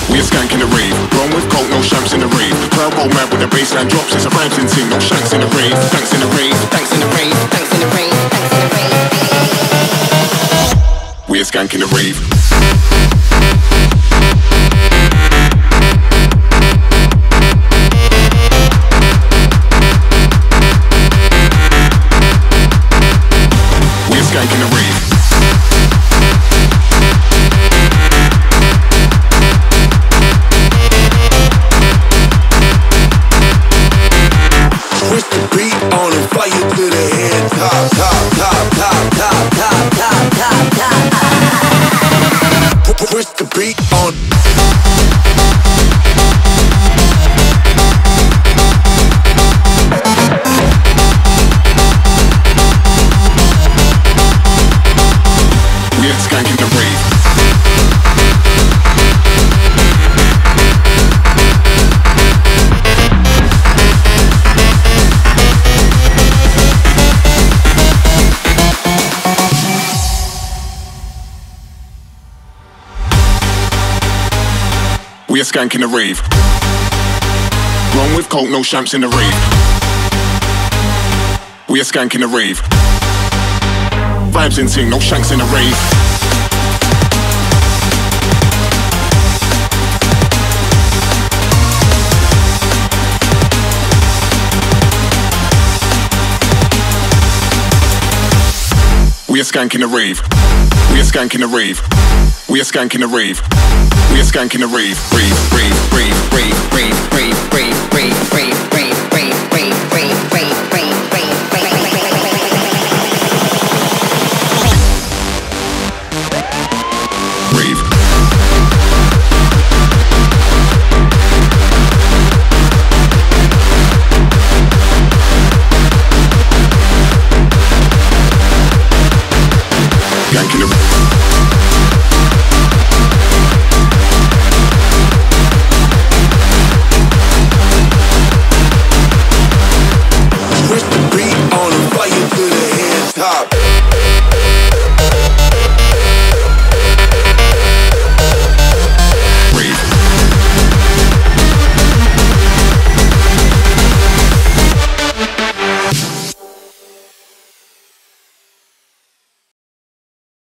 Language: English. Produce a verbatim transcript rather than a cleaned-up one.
We are skanking the rave. Grown with coke, no shamps in the rave. Crowd go mad with the bassline drops. It's a rhymes in ting, no shanks in the rave. Thanks in the rave, thanks in the rave, thanks in the rave, thanks in the rave. We are skanking the rave. Skanking the rave. Push the beat on and fire to the head. Top, top, top, top, top, top, top, top, top. Push the beat on. Skanking the rave. We are skanking the rave. Grown with coke, no shamps in the rave. We are skanking the rave. Vibes in ting, no shanks in the rave. We are skanking the rave. We are skanking the rave. We are skanking the rave. We are skanking the rave. Rave, rave, rave, rave, rave, rave, rave, rave, rave, rave, rave, rave, rave, rave, rave, rave, rave. Skanking the rave.